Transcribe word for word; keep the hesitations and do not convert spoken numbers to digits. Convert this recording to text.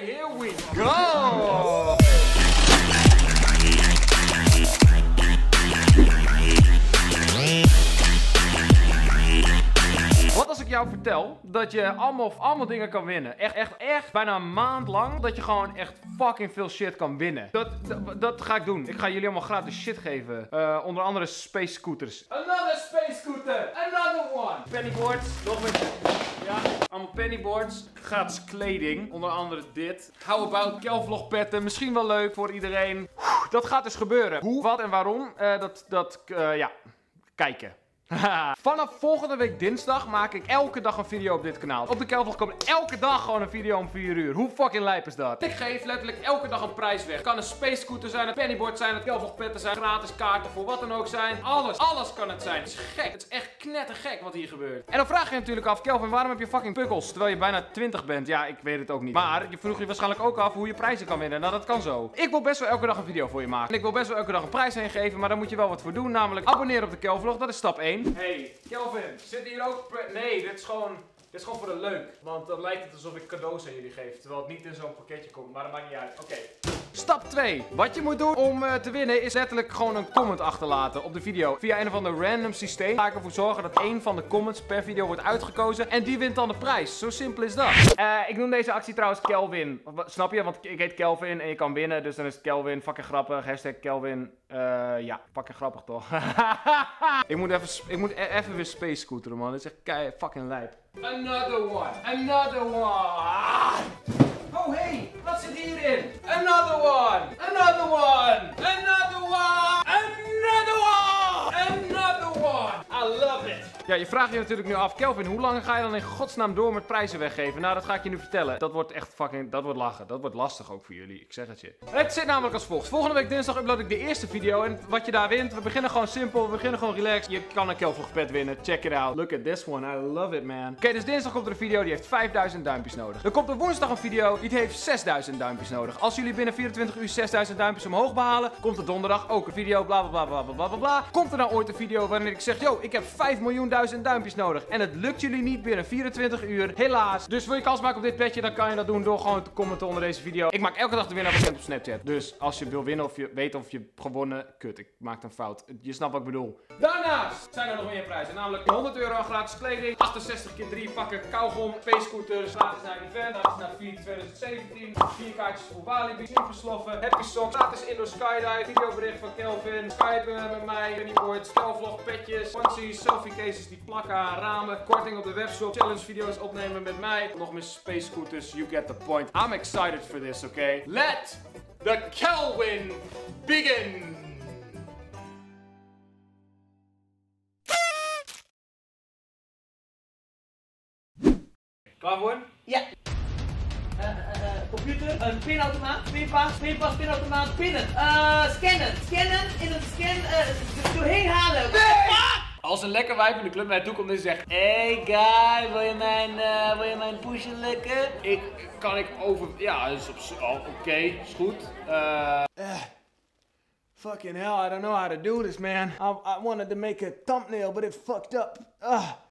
here we go! Wat als ik jou vertel dat je allemaal, allemaal dingen kan winnen? Echt, echt, echt bijna een maand lang dat je gewoon echt fucking veel shit kan winnen. Dat, dat, dat ga ik doen. Ik ga jullie allemaal gratis shit geven. Uh, onder andere space scooters. Another space scooter! Another one! Pennyboards. Nog meer. Ja, allemaal pennyboards. Gratis kleding. Onder andere dit. How about Kelvlogpetten. Misschien wel leuk voor iedereen. Dat gaat dus gebeuren. Hoe, wat en waarom? Uh, dat, dat, uh, ja. Kijken. Vanaf volgende week dinsdag maak ik elke dag een video op dit kanaal. Op de Kelvlog komt elke dag gewoon een video om vier uur. Hoe fucking lijp is dat? Ik geef letterlijk elke dag een prijs weg. Het kan een space scooter zijn, een pennyboard zijn, het Kelvlogpetten zijn, gratis kaarten voor wat dan ook zijn. Alles, alles kan het zijn. Het is gek. Het is echt knettergek wat hier gebeurt. En dan vraag je je natuurlijk af, Kelvin, waarom heb je fucking pukkels terwijl je bijna twintig bent? Ja, ik weet het ook niet. Maar je vroeg je waarschijnlijk ook af hoe je prijzen kan winnen. Nou, dat kan zo. Ik wil best wel elke dag een video voor je maken. En ik wil best wel elke dag een prijs heen geven, maar daar moet je wel wat voor doen. Namelijk abonneren op de Kelvlog. Dat is stap één. Hey, Kelvin, zit hier ook... Nee, dit is gewoon... Dit is gewoon voor de leuk. Want dan lijkt het alsof ik cadeaus aan jullie geef. Terwijl het niet in zo'n pakketje komt. Maar dat maakt niet uit. Oké. Okay. Stap twee. Wat je moet doen om uh, te winnen is letterlijk gewoon een comment achterlaten op de video. Via een of ander random systeem ga ik ervoor zorgen dat één van de comments per video wordt uitgekozen. En die wint dan de prijs. Zo simpel is dat. Uh, ik noem deze actie trouwens Kelvin. Snap je? Want ik heet Kelvin en je kan winnen. Dus dan is het Kelvin. Fucking grappig. Hashtag Kelvin. Uh, ja, fucking grappig toch? ik moet even, ik moet e even weer space scooteren, man. Dit is echt kei fucking lijp. Another one. Another one. Oh, hey. Wat zit hierin? Another one. Another one. Another one. Another one. Another one. I love it. Ja, je vraagt je natuurlijk nu af, Kelvin, hoe lang ga je dan in godsnaam door met prijzen weggeven? Nou, dat ga ik je nu vertellen. Dat wordt echt fucking, dat wordt lachen. Dat wordt lastig ook voor jullie, ik zeg het je. Het zit namelijk als volgt. Volgende week dinsdag upload ik de eerste video en wat je daar wint, we beginnen gewoon simpel, we beginnen gewoon relaxed. Je kan een Kelvlogpet winnen, check it out. Look at this one, I love it man. Oké, okay, dus dinsdag komt er een video, die heeft vijfduizend duimpjes nodig. Dan komt er woensdag een video, die heeft zesduizend duimpjes nodig. Als jullie binnen vierentwintig uur zesduizend duimpjes omhoog behalen, komt er donderdag ook een video, bla bla bla bla bla bla bla. Komt er nou ooit een video waarin ik zeg, yo, ik heb vijf miljoen duizend duimpjes nodig. En het lukt jullie niet binnen vierentwintig uur. Helaas. Dus wil je kans maken op dit petje, dan kan je dat doen door gewoon te commenten onder deze video. Ik maak elke dag de winnaar bekend op Snapchat. Dus als je wil winnen of je weet of je hebt gewonnen. Kut, ik maak een fout. Je snapt wat ik bedoel. Daarnaast zijn er nog meer prijzen. Namelijk honderd euro gratis kleding. achtenzestig keer drie pakken kauwgom. P-scooters. Gratis naar een event. Gratis naar vier twintig zeventien. vier kaartjes voor Walibi. Supersloffen. Happy socks. Gratis indoor skydive. Videobericht van Kelvin. Skype met mij. Pennyboards. Kelvlog. Petjes. Onesies. Selfie cases die plakken aan ramen. Korting op de webshop. Challenge video's opnemen met mij. Nog meer space scooters. You get the point. I'm excited for this, okay? Let the Kelvin begin! Klaar voor? Ja. Uh, uh, uh, computer, een pinautomaat, pinpas, pinpas, pinautomaat, pinnen. Uh, scannen, scannen, in het scan, uh, doorheen halen. Nee! Als een lekker wijf in de club naar je toe komt en zegt: hey guy, wil je mijn, uh, wil je mijn poesje likken? Ik, kan ik over, ja, dat is op, oh, oké, okay, is goed. Uh, uh, fucking hell, I don't know how to do this man. I, I wanted to make a thumbnail, but it fucked up. Uh.